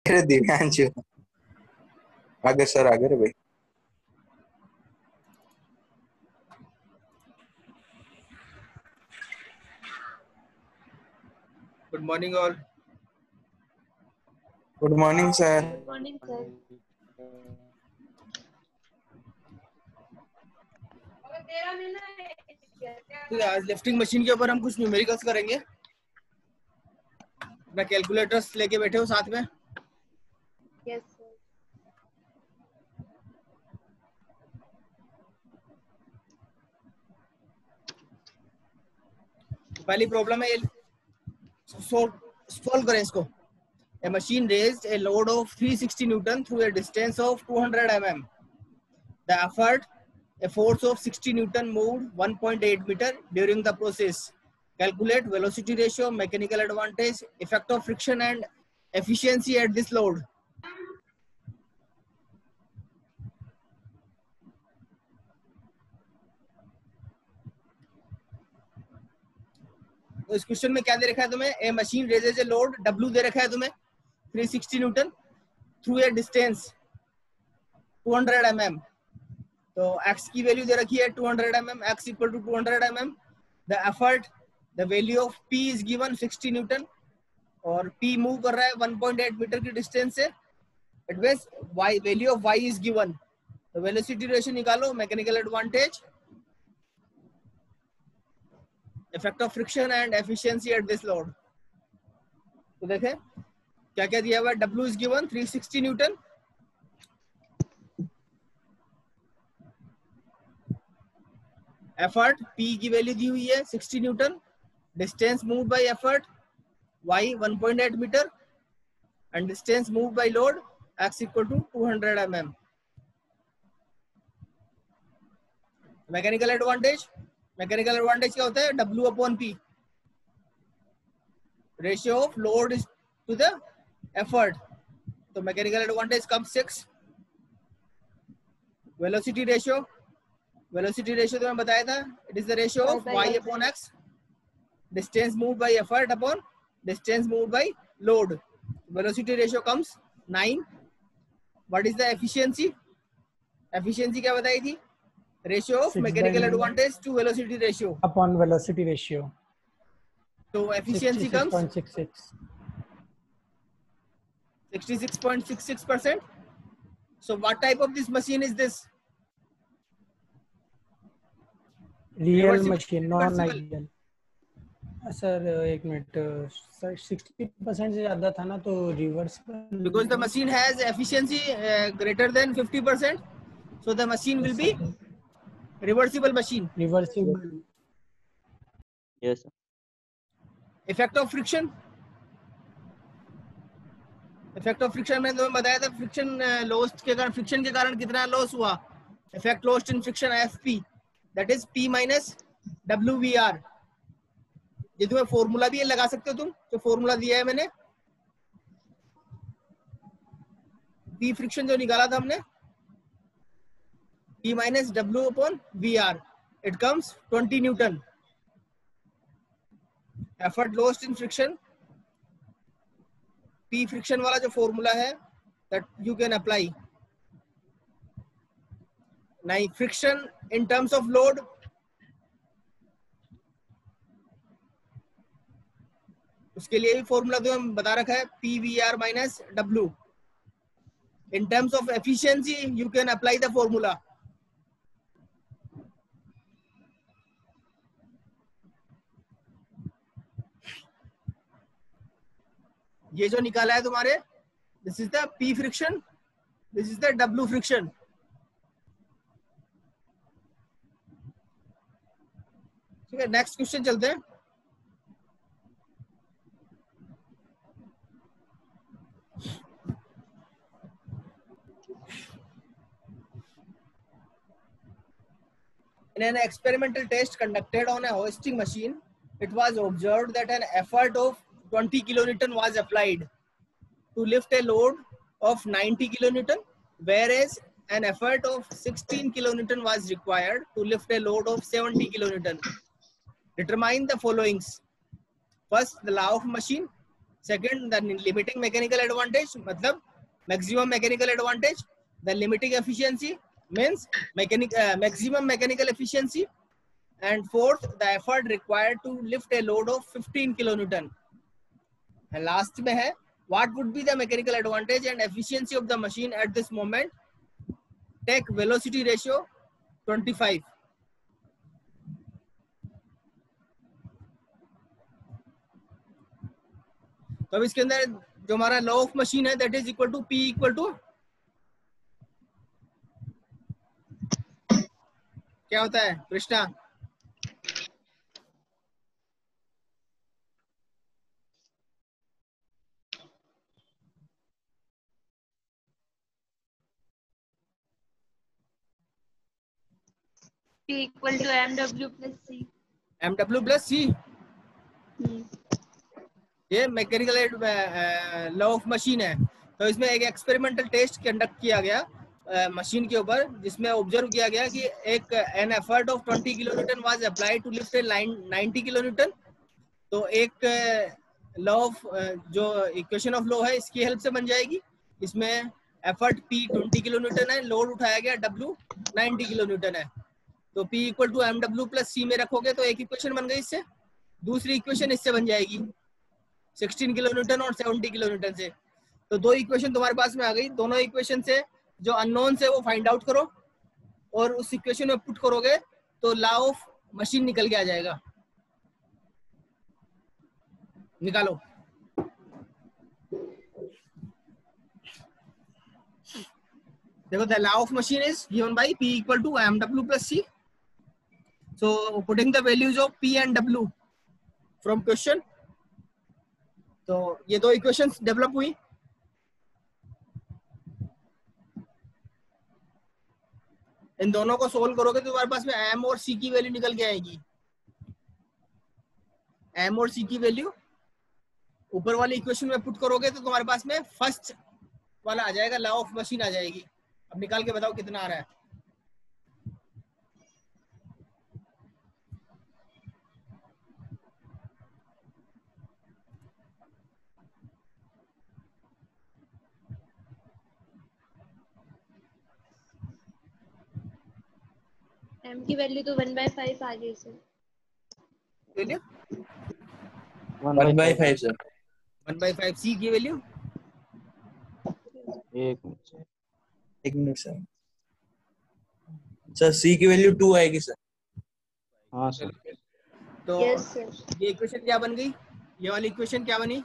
अरे दिव्यांशु आगे सर आगे रे भाई। Good morning all. Good morning sir. Good morning sir. ठीक है, आज लिफ्टिंग मशीन के ऊपर हम कुछ न्यूमेरिकल्स करेंगे। अपना कैलकुलेटर्स लेके बैठे हो साथ में? Yes sir. पहली प्रॉब्लम है, सॉल्व करें इसको। A machine raised a load of 360 Newton through a distance of 200 mm. The effort, a force of 60 Newton moved 1.8 meter during the process. Calculate velocity ratio, mechanical advantage, effect of friction and efficiency at this load. तो इस question में क्या दे रखा है तुम्हें? A machine raises a load W दे रखा है तुम्हें 360 newton through a distance 200 mm. तो x की वैल्यू दे रखी है 200 mm, x equal to 200 mm. The effort, the value of P is given 60 newton और P मूव कर रहा है 1.8 मीटर की डिस्टेंस से। It means y value of y is given. तो वेलोसिटी रेशियो निकालो, mechanical advantage, effect of friction and efficiency at this load. तो देखें क्या क्या दिया हुआ है। W is given 360 newton, effort P की वैल्यू दी हुई है 60 newton, distance moved by effort y 1.8 metre and distance moved by load x equal to 200 mm. Mechanical advantage, mechanical advantage क्या होता है? W upon P, ratio of load to the effort. तो mechanical advantage come 6। Velocity ratio, velocity ratio तो मैं बताया था, it is the ratio of y upon x, distance moved by effort upon distance moved by load. Velocity ratio comes 9। What is the efficiency? Efficiency क्या बताई थी? Ratio of mechanical advantage to velocity ratio upon velocity ratio. तो efficiency comes 66.66. 66.66%. So what type of this machine is this? Real machine, non ideal. Sir एक minute sir, 60% से ज्यादा था ना तो reverse. Because the machine has efficiency greater than 50%, so the machine will be reversible machine. Reversible. Yes sir. Effect of friction, effect of friction मैंने तुम्हें बताया था, फ्रिक्शन लॉस के कारण, फ्रिक्शन के कारण कितना लॉस हुआ? Effect lost in friction FP, that is P minus WVR। ये तुम्हें फॉर्मूला भी लगा सकते हो तुम, जो फॉर्मूला दिया है मैंने, P फ्रिक्शन जो निकाला था हमने, P minus W upon VR, it comes 20 newton. Effort lost in friction, P friction वाला जो फॉर्मूला है that you can apply. Now friction in terms of load, उसके लिए भी फॉर्मूला तो हम बता रखा है, PVR minus W. In terms of efficiency, you can apply the formula. ये जो निकाला है तुम्हारे, this is the P friction, this is the W friction. ठीक है, नेक्स्ट क्वेश्चन चलते हैं। In an experimental test conducted on a hoisting machine, it was observed that an effort of 20 kilonewton was applied to lift a load of 90 kilonewton, whereas an effort of 16 kilonewton was required to lift a load of 70 kilonewton. Determine the followings. First, the law of machine. Second the limiting mechanical advantage मतलब maximum mechanical advantage. The limiting efficiency means maximum mechanical efficiency. And fourth, the effort required to lift a load of 15 kilonewton. And last में है, what would be the mechanical advantage and efficiency of the machine at this moment? Take velocity ratio 25. तो अब इसके अंदर जो हमारा law of machine है that is equal to P equal to क्या होता है Krishna? P equal to mw plus c. mw plus C. ये मैकेनिकल लॉ ऑफ मशीन है. तो इसमें एक एक्सपेरिमेंटल टेस्ट कंडक्ट किया गया मशीन के ऊपर जिसमें ऑब्जर्व किया गया कि एक an effort of 20 kilonewton was applied to lift a line 90 kilonewton. तो एक लॉ ऑफ जो इक्वेशन ऑफ लॉ है इसकी हेल्प से बन जाएगी. इसमें एफर्ट P 20 किलोन्यूटन है, लोड उठाया गया W 90 किलोन्यूटन है. तो P equal to mw plus c में रखोगे तो एक इक्वेशन बन गई इससे. दूसरी इक्वेशन इससे बन जाएगी 16 किलोन्यूटन और 70 किलोन्यूटन से. तो दो इक्वेशन तुम्हारे पास में आ गई. दोनों इक्वेशन से जो अननोन है वो फाइंड आउट करो और उस इक्वेशन में पुट करोगे तो लॉ ऑफ मशीन निकल के आ जाएगा. निकालो. देखो the law of machine is given by P equal to mw plus c. So putting the values of P and W from question. तो ये दो इक्वेशंस डेवलप हुई. इन दोनों को सोल्व करोगे तो तुम्हारे पास में m और c की वैल्यू निकल के आएगी. m और c की वैल्यू ऊपर वाली इक्वेशन में पुट करोगे तो तुम्हारे पास में फर्स्ट वाला आ जाएगा, लॉ ऑफ मशीन आ जाएगी. अब निकाल के बताओ कितना आ रहा है. m की वैल्यू तो 1/5 आ गई सर. Value 1/5 sir. 1/5. c की वैल्यू एक मिनट सर. सर सी की वैल्यू 2 आएगी सर. हाँ सर. तो यस सर. ये इक्वेशन क्या बन गई? ये वाली इक्वेशन क्या बनी?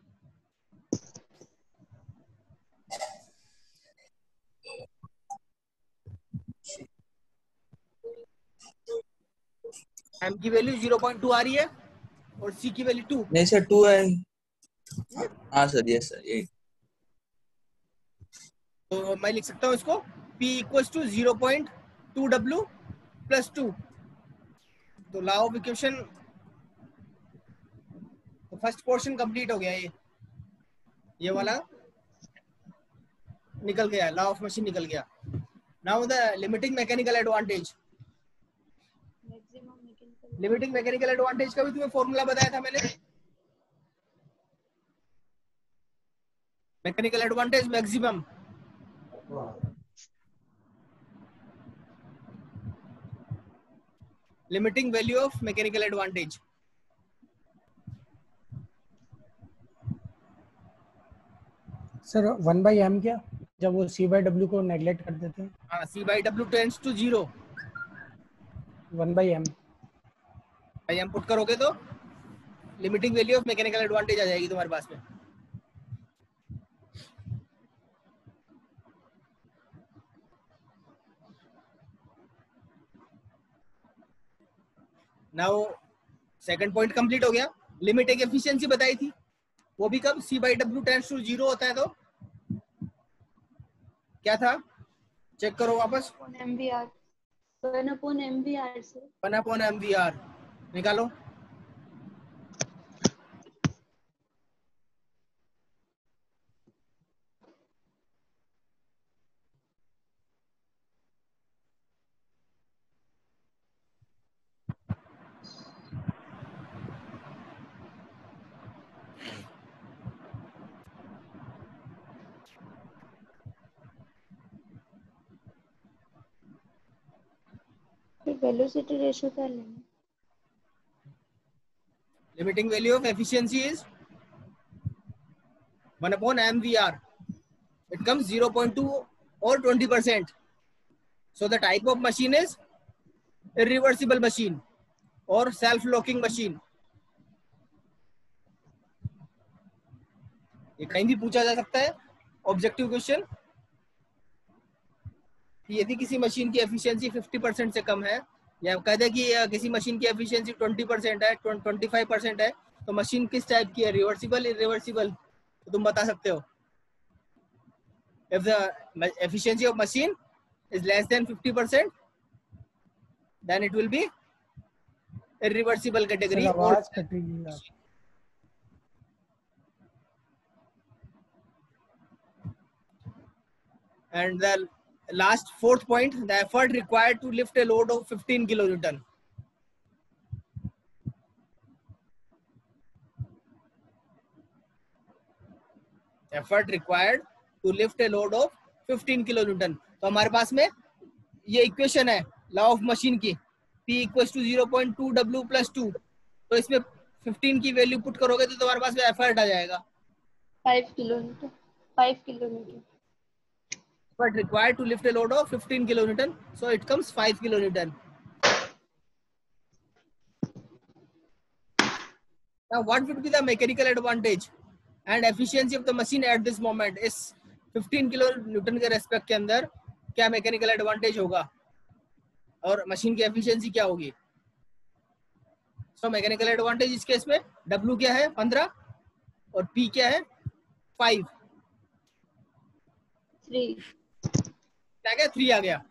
m की वैल्यू 0.2 आ रही है और c की वैल्यू 2. नहीं सर 2 है. हाँ सर. Yes sir. यही. तो मैं लिख सकता हूँ इसको P equals to 0.2 W plus 2. तो लॉ ऑफ इक्वेशन तो फर्स्ट पोर्शन कंप्लीट हो गया. ये वाला निकल गया, लॉ ऑफ मशीन निकल गया. Now the limiting mechanical advantage. Maximum mechanical. Limiting mechanical advantage का भी तुम्हें फॉर्मूला बताया था मैंने. Mechanical advantage maximum limiting value of mechanical advantage. Sir 1/m क्या जब वो c/w को नेग्लेक्ट कर देते हैं? हाँ, c/w टेंड्स टू 0. 1/m. भाई हम पुट करोगे तो limiting value of mechanical advantage आ जाएगी तुम्हारे पास में. नाउ सेकंड पॉइंट कंप्लीट हो गया. लिमिट एक एफिशिएंसी बताई थी, वो भी कब c/w टेंड्स टू 0 होता है तो क्या था? चेक करो वापस. 1/mvr. 1/mvr sir. 1/mvr निकालो. वेलोसिटी रेशियो क्या लेंगे? Limiting value of efficiency is 1 upon mvr. It comes 0.2 or 20%. So the type of machine is irreversible machine or self-locking machine. ये कहीं भी पूछा जा सकता है ऑब्जेक्टिव क्वेश्चन कि यदि किसी मशीन की एफिशिएंसी 50% से कम है या कह दे कि किसी मशीन की एफिशिएंसी 20% है 25% है तो मशीन किस टाइप की है, रिवर्सिबल इरिवर्सिबल, तो तुम बता सकते हो. If the efficiency of machine is less than 50%, then it will be irreversible category. Sir आवाज कट रही है. And the last fourth point, the effort required to lift a load of 15 kilonewton. Effort required to lift a load of 15 kilonewton. तो हमारे पास में ये equation है law of machine की, P equals to 0.2 W plus 2. तो इसमें 15 की value put करोगे तो तुम्हारे पास में एफर्ट आ जाएगा 5 kilometre. 5 kilometre. But required to lift a load of 15 kilonewton, so it comes 5 kilonewton. Now what would be the mechanical advantage and efficiency of the machine at this moment? इस 15 kilonewton के respect के अंदर क्या mechanical advantage होगा और machine की efficiency क्या होगी? सो मैकेनिकल एडवांटेज इस केस में W क्या है 15 और P क्या है 5. 3. क्या गया 3 आ गया.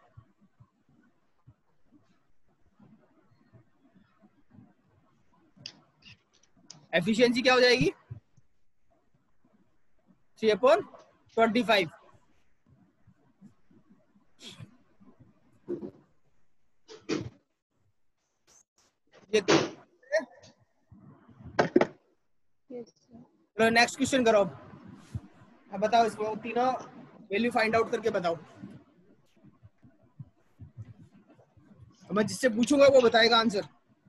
एफिशिएंसी क्या हो जाएगी 3/25. ये Yes, sir. चलो नेक्स्ट क्वेश्चन करो. अब बताओ इसको तीनों वैल्यू फाइंड आउट करके बताओ. मैं जिससे पूछूंगा वो बताएगा आंसर.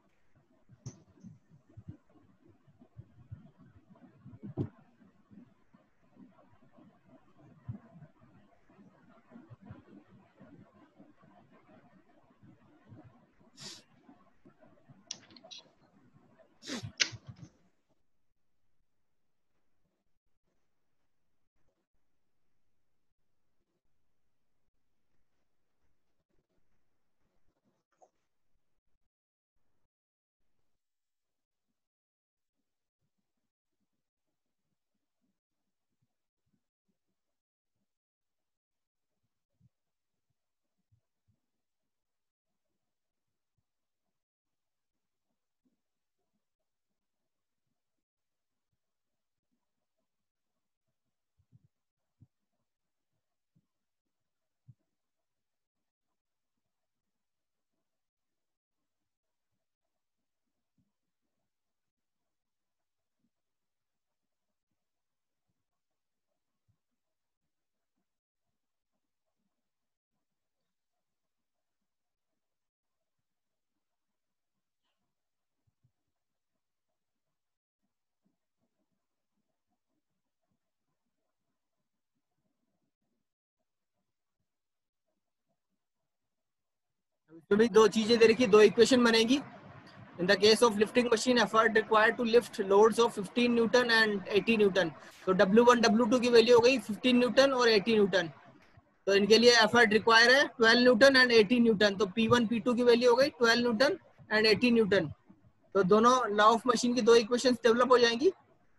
तो भी दो चीजें दे रखी, दो इक्वेशन बनेगी. In the case of lifting machine, effort required to lift loads of 15 Newton and 80 Newton. तो W1, W2 की वैल्यू हो गई 15 न्यूटन और 80 न्यूटन. तो इनके लिए एफर्ट रिक्वायर है 12 न्यूटन एंड 80 न्यूटन. तो P1, P2 की वैल्यू हो गई 12 न्यूटन एंड 80 न्यूटन. तो दोनों लॉ ऑफ मशीन की दो इक्वेशंस डेवलप हो जाएंगी.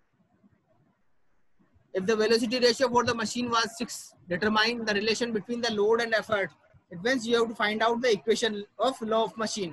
If the velocity ratio for the machine was 6, determine the relation between the load and effort. It means you have to find out the equation of law of machine.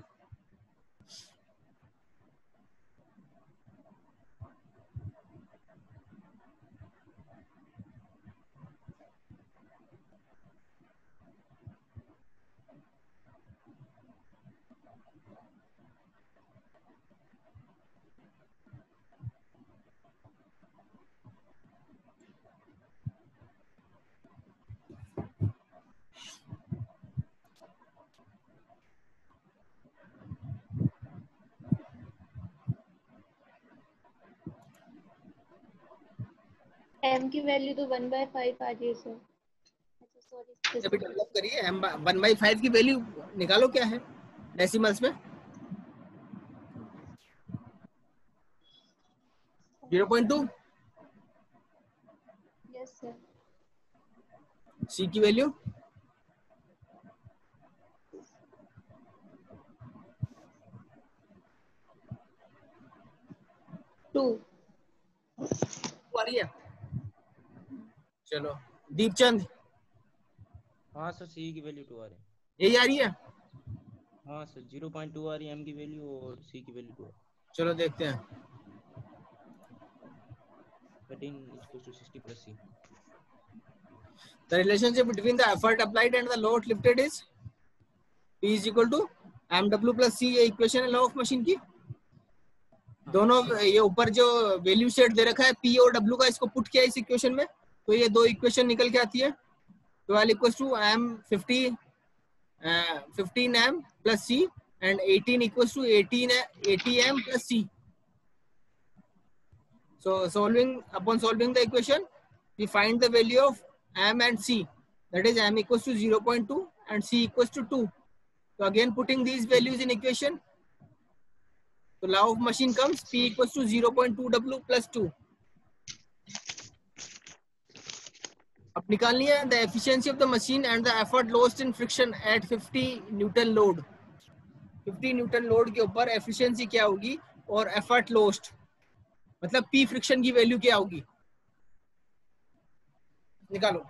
m की value तो 1/5 आ रही है sir. अच्छा sorry, जब develop करिए m 1/5 की value निकालो क्या है डेसिमल्स में। 0.2। Yes sir. c की वैल्यू 2 आ रही है। चलो दीपचंद, हाँ सर, सी की वैल्यू 2 आ रही है। यही आ रही है। हाँ सर, 0.2 आ रही है एम की वैल्यू और सी की वैल्यू 2 है। चलो देखते हैं। 13 = 60 + c। The relationship between the effort applied and the load lifted is P is equal to mw plus c। ये इक्वेशन है लॉ ऑफ मशीन की। दोनों ये ऊपर जो वैल्यू सेट दे रखा है P और W का, इसको पुट किया इस इक्वेशन में, तो ये दो इक्वेशन निकल के आती है। 12 equals to m 15m plus c and 18 equals to 80m plus c. So upon solving the equation, we find the value of m and c. That is m equals to 0.2 and c equals to 2. So again putting these values in equation, so law of machine comes P equals to 0.2 W plus 2. अब निकालनी है the efficiency of the machine and the effort lost in friction at 50 Newton load. 50 newton load के ऊपर efficiency क्या होगी और effort lost, मतलब P friction की वैल्यू क्या होगी, निकालो।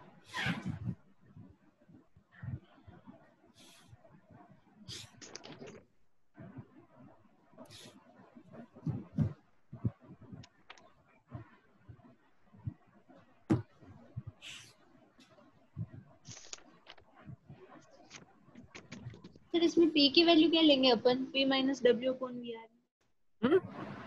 सर इसमें p की वैल्यू क्या लेंगे अपन? p minus w upon vr।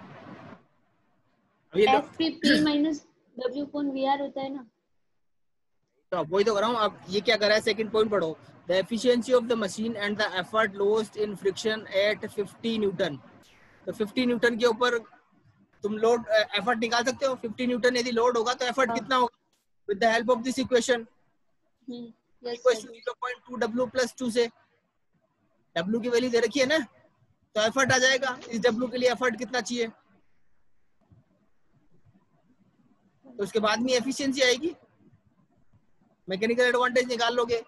fp p minus w upon vr होता है ना। तो वही तो कर रहा हूँ। अब ये क्या कर रहा है, सेकंड पॉइंट पढ़ो। The efficiency of the machine and the effort lost in friction at 50 newton. तो 50 न्यूटन के ऊपर तुम लोड एफर्ट निकाल सकते हो। 50 न्यूटन यदि लोड होगा तो एफर्ट कितना होगा, with the help of this equation equals to 0.2 W plus 2 से W की वैल्यू दे रखी है ना, तो एफर्ट आ जाएगा। इस W के लिए एफर्ट कितना चाहिए, तो उसके बाद में एफिशिएंसी आएगी, मैकेनिकल एडवांटेज निकाल लोगे।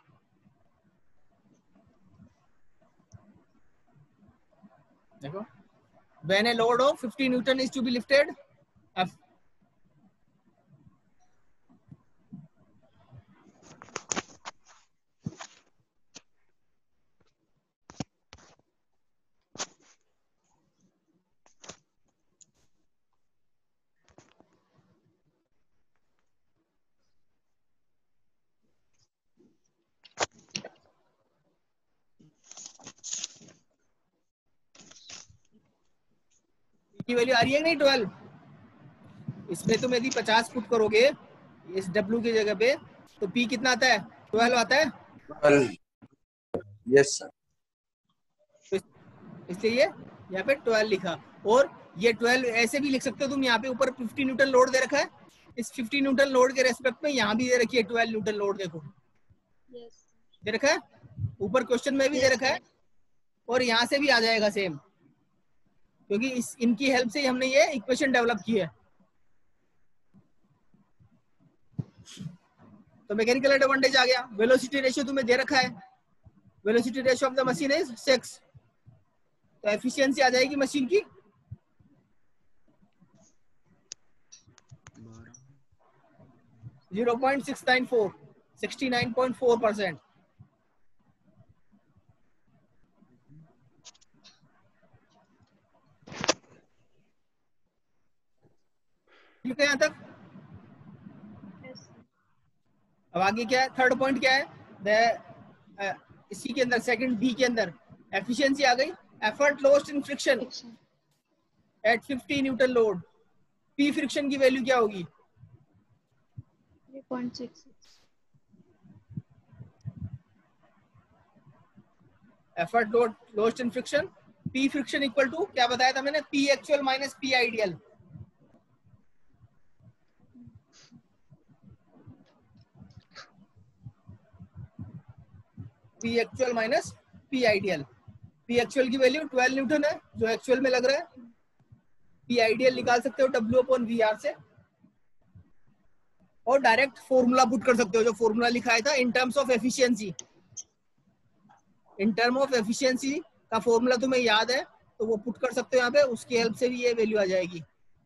देखो, when a load of 50 Newton is to be lifted, की वैल्यू आ रही है नहीं 12। इसमें तुम यदि 50 पुट करोगे इस W की जगह पे, तो P कितना आता है, 12 आता है। 12। Yes sir. इसलिए यहाँ पे 12 लिखा। और ये 12 ऐसे भी लिख सकते हो तुम, यहाँ पे ऊपर 50 न्यूटन लोड दे रखा है, इस 50 न्यूटन लोड के रेस्पेक्ट में यहाँ भी दे रखी है 12 न्यूटन लोड। देखो दे रखा है, ऊपर क्वेश्चन में भी दे रखा है, और यहाँ से भी आ जाएगा सेम, क्योंकि इनकी हेल्प से हमने ये इक्वेशन डेवलप की है। तो मैकेनिकल एडवांटेज आ गया। वेलोसिटी रेशियो तुम्हें दे रखा है, velocity ratio of the machine is 6, तो एफिशिएंसी आ जाएगी मशीन की 0.694, 69.4%। ठीक है यहाँ तक। अब आगे क्या है, थर्ड पॉइंट क्या है, इसी के अंदर सेकंड डी के अंदर एफिशिएंसी आ गई। Effort lost in friction at 50 newton load, P friction की वैल्यू क्या होगी, 3.66। Effort lost in friction, P friction equal to क्या बताया था मैंने, P actual minus P ideal. P actual minus P ideal. P actual की वैल्यू 12 न्यूटन है जो एक्चुअल में लग रहा है। P आइडियल निकाल सकते हो W/VR से और डायरेक्ट फॉर्मूला पुट कर सकते हो जो फॉर्मूला लिखाया था in terms of efficiency. In term of efficiency का फॉर्मूला तुम्हें याद है तो वो पुट कर सकते हो यहाँ पे, उसकी हेल्प से भी ये वैल्यू आ जाएगी।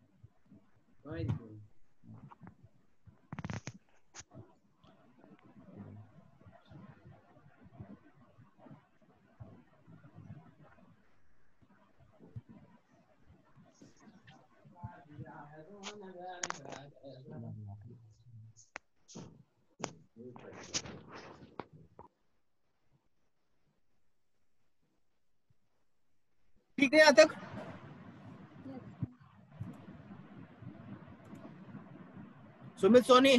ठीक है यहाँ तक? Sumit Soni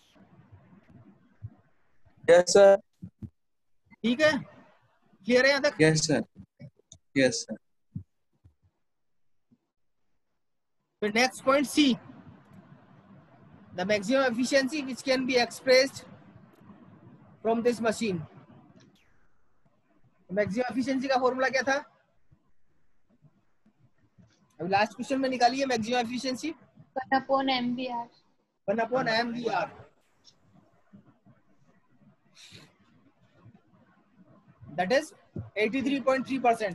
yes sir. ठीक है, क्लियर है यहाँ तक? Yes sir. Yes sir. The next point C, the maximum efficiency which can be expressed from this machine. Maximum efficiency का फॉर्मूला क्या था? अभी लास्ट क्वेश्चन में निकालिए maximum efficiency 1/MVR 1/MVR। That is 83.3%।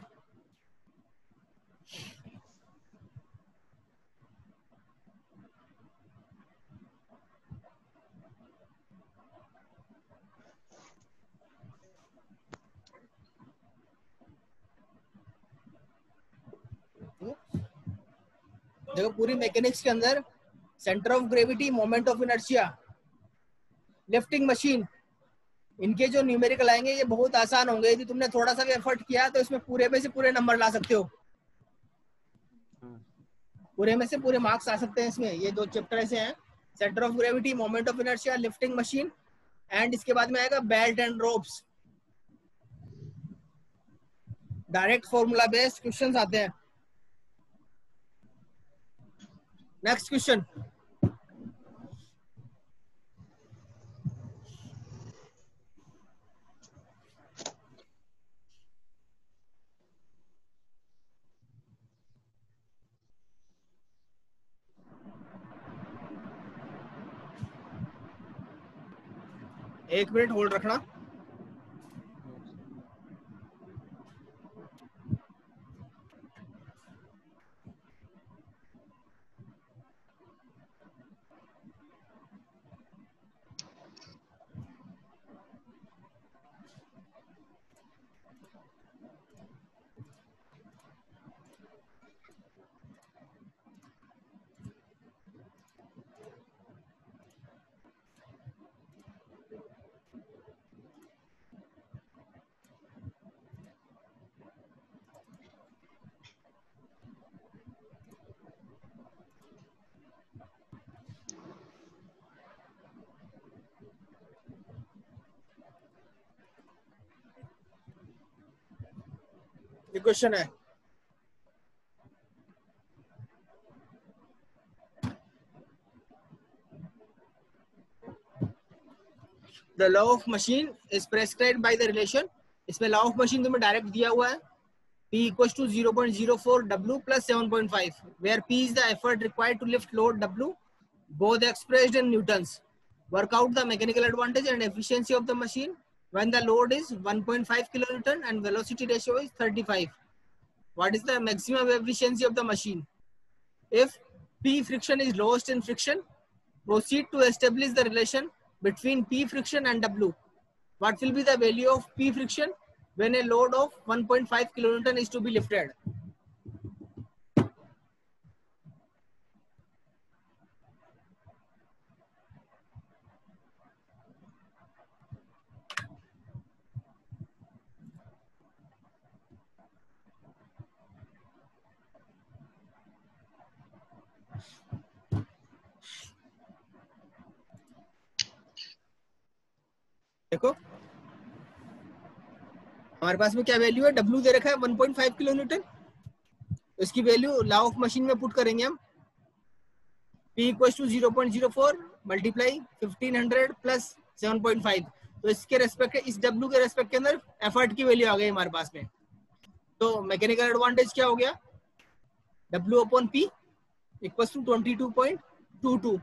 देखो पूरी मैकेनिक्स के अंदर centre of gravity, moment of inertia, lifting machine, इनके जो न्यूमेरिकल आएंगे ये बहुत आसान होंगे। यदि तुमने थोड़ा सा भी एफर्ट किया तो इसमें पूरे में से पूरे नंबर ला सकते हो, पूरे में से पूरे मार्क्स आ सकते हैं इसमें। ये दो चैप्टर ऐसे हैं, centre of gravity, moment of inertia, lifting machine, and इसके बाद में आएगा belt and ropes. Direct formula based questions आते हैं। नेक्स्ट क्वेश्चन, एक मिनट होल्ड रखना। ये क्वेश्चन है, the law of machine is prescribed by the relation. इसमें लॉ ऑफ मशीन तुम्हें डायरेक्ट दिया हुआ है, P equals to 0.04 W plus 7.5, where P is the effort required to lift load W, both expressed in newtons. Work out the mechanical advantage and efficiency of the machine when the load is 1.5 kilonewton and velocity ratio is 35. What is the maximum efficiency of the machine? If P friction is lost in friction, proceed to establish the relation between P friction and W. What will be the value of P friction when a load of 1.5 kilonewton is to be lifted? देखो हमारे पास में क्या value है, W दे रखा है 1.5 kilo newton, इसकी value law of machine में पुट करेंगे हम। P equals to 0.04 multiply 1500 plus 7.5, तो इसके रेस्पेक्ट, इस W के रेस्पेक्ट के अंदर एफर्ट की वैल्यू आ गई हमारे पास में। तो मैकेनिकल एडवांटेज क्या हो गया, W/P इक्वल्स टू 22.22।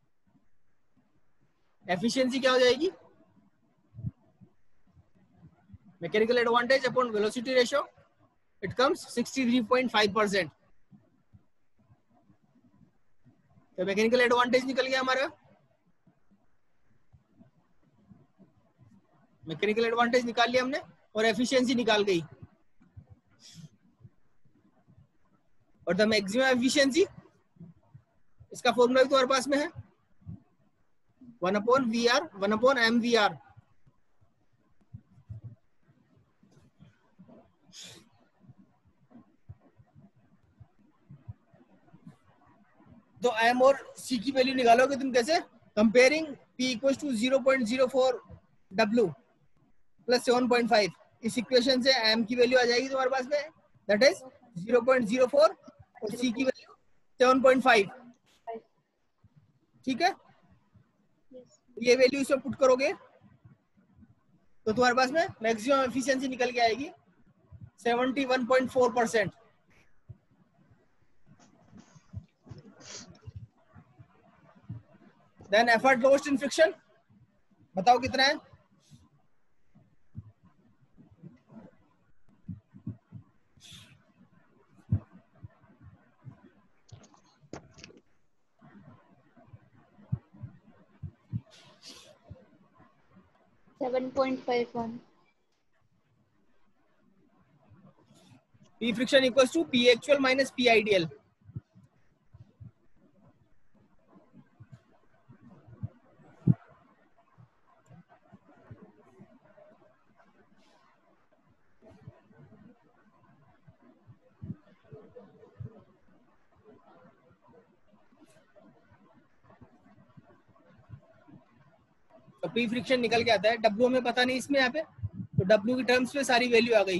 एफिशिएंसी क्या हो जाएगी, mechanical advantage upon velocity ratio, it comes 63.5%। तो मैकेनिकल एडवांटेज निकल गया हमारा, मैकेनिकल एडवांटेज निकाल लिया हमने और एफिशिएंसी निकाल गई। और द मैक्सिमम एफिशिएंसी, इसका फॉर्मूला भी तुम्हारे पास में है, 1/VR 1/mVR। तो M और C की वैल्यू निकालोगे तुम कैसे, comparing P equals to 0.04 W plus 7.5। इस इक्वेशन से M की वैल्यू आ जाएगी तुम्हारे पास में, दैट इज 0.04 और C की वैल्यू 7.5। ठीक है, ये वैल्यू इसमें पुट करोगे तो तुम्हारे पास में मैक्सिमम एफिशिएंसी निकल के आएगी 71.4%। Then effort lost in friction, बताओ कितना है, P friction equals to P actual minus P ideal। तो P फ्रिक्शन निकल के आता है, W हमें पता नहीं इसमें यहाँ पे, तो W की टर्म्स में सारी वैल्यू आ गई।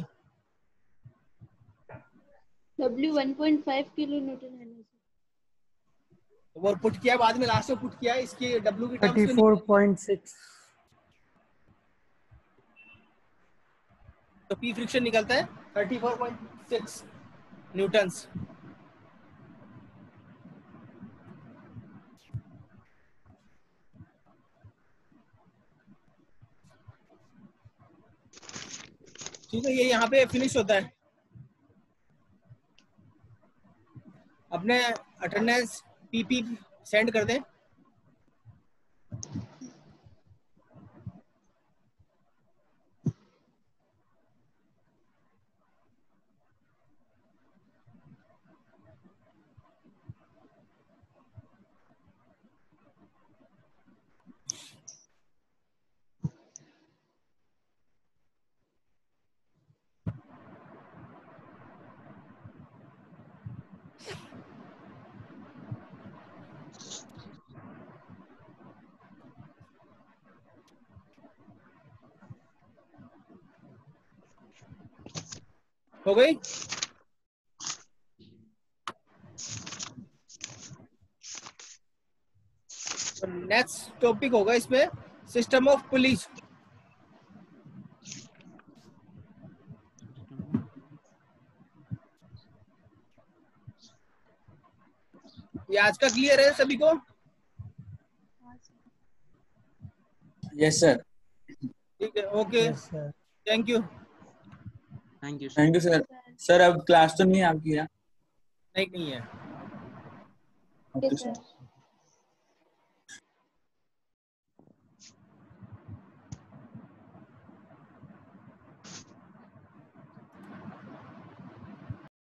W 1.5 किलो न्यूटन है ना, और पुट किया बाद में, लास्ट में पुट किया इसकी W की टर्म्स में 34.6। तो P फ्रिक्शन निकलता है 34.6 न्यूटन्स। ठीक है, ये यहाँ पे फिनिश होता है। अपने अटेंडेंस PP सेंड कर दें। हो गई, नेक्स्ट टॉपिक होगा इसमें सिस्टम ऑफ पुलिस। ये आज का क्लियर है सभी को? Yes sir. ठीक है, okay, thank you. Thank you thank you sir. Sir अब क्लास तो नहीं है आपकी? नहीं है। Okay sir.